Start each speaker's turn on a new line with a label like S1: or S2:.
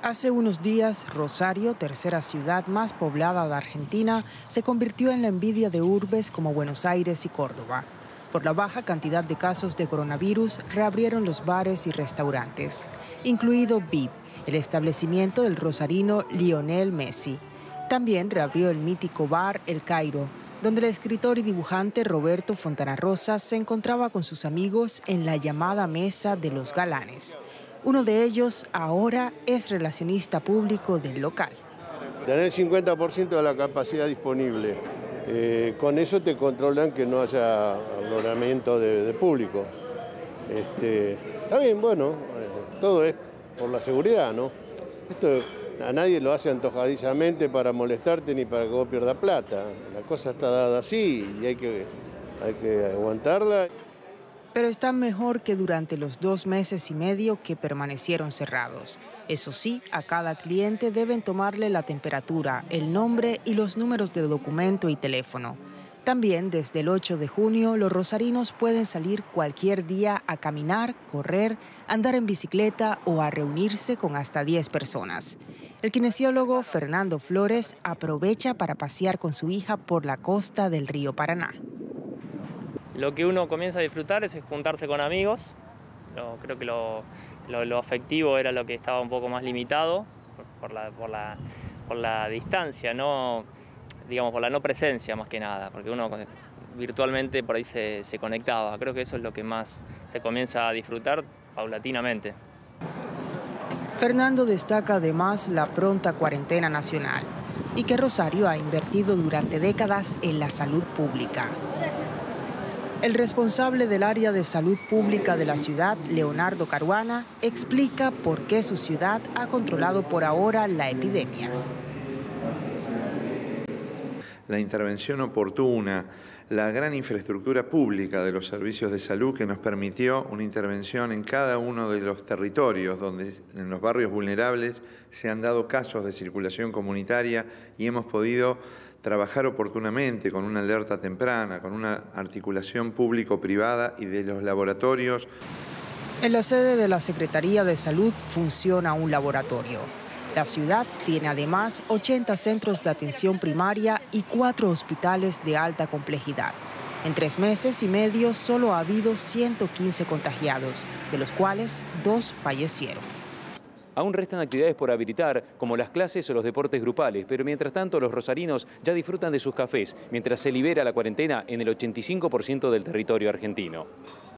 S1: Hace unos días, Rosario, tercera ciudad más poblada de Argentina, se convirtió en la envidia de urbes como Buenos Aires y Córdoba. Por la baja cantidad de casos de coronavirus, reabrieron los bares y restaurantes, incluido VIP, el establecimiento del rosarino Lionel Messi. También reabrió el mítico bar El Cairo, donde el escritor y dibujante Roberto Fontana Rosa se encontraba con sus amigos en la llamada Mesa de los Galanes. Uno de ellos ahora es relacionista público del local.
S2: Tener el 50% de la capacidad disponible. Con eso te controlan que no haya aglomeramiento de público. Está bien, bueno, todo es por la seguridad, ¿no? Esto a nadie lo hace antojadizamente para molestarte ni para que vos pierdas plata. La cosa está dada así y hay que aguantarla.
S1: Pero están mejor que durante los 2 meses y medio que permanecieron cerrados. Eso sí, a cada cliente deben tomarle la temperatura, el nombre y los números de documento y teléfono. También desde el 8 de junio los rosarinos pueden salir cualquier día a caminar, correr, andar en bicicleta o a reunirse con hasta 10 personas. El kinesiólogo Fernando Flores aprovecha para pasear con su hija por la costa del río Paraná.
S3: Lo que uno comienza a disfrutar es juntarse con amigos. Creo que lo afectivo era lo que estaba un poco más limitado por la distancia, ¿no? Digamos, por la no presencia más que nada, porque uno virtualmente por ahí se conectaba. Creo que eso es lo que más se comienza a disfrutar paulatinamente.
S1: Fernando destaca además la pronta cuarentena nacional y que Rosario ha invertido durante décadas en la salud pública. El responsable del área de salud pública de la ciudad, Leonardo Caruana, explica por qué su ciudad ha controlado por ahora la epidemia.
S4: La intervención oportuna, la gran infraestructura pública de los servicios de salud que nos permitió una intervención en cada uno de los territorios donde en los barrios vulnerables se han dado casos de circulación comunitaria y hemos podido trabajar oportunamente con una alerta temprana, con una articulación público-privada y de los laboratorios.
S1: En la sede de la Secretaría de Salud funciona un laboratorio. La ciudad tiene además 80 centros de atención primaria y 4 hospitales de alta complejidad. En 3 meses y medio solo ha habido 115 contagiados, de los cuales 2 fallecieron.
S5: Aún restan actividades por habilitar, como las clases o los deportes grupales, pero mientras tanto los rosarinos ya disfrutan de sus cafés, mientras se libera la cuarentena en el 85% del territorio argentino.